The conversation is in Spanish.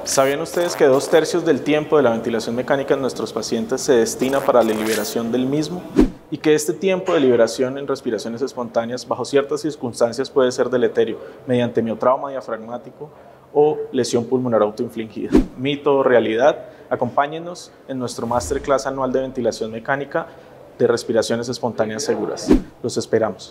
¿Sabían ustedes que 2/3 del tiempo de la ventilación mecánica en nuestros pacientes se destina para la liberación del mismo? Y que este tiempo de liberación en respiraciones espontáneas bajo ciertas circunstancias puede ser deleterio mediante miotrauma diafragmático o lesión pulmonar autoinfligida. ¿Mito o realidad? Acompáñenos en nuestro Masterclass anual de ventilación mecánica de respiraciones espontáneas seguras. Los esperamos.